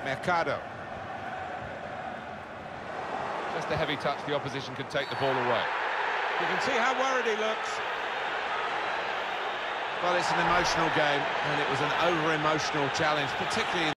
Mercado. Just a heavy touch, the opposition could take the ball away. You can see how worried he looks. Well, it's an emotional game, and it was an over-emotional challenge, particularly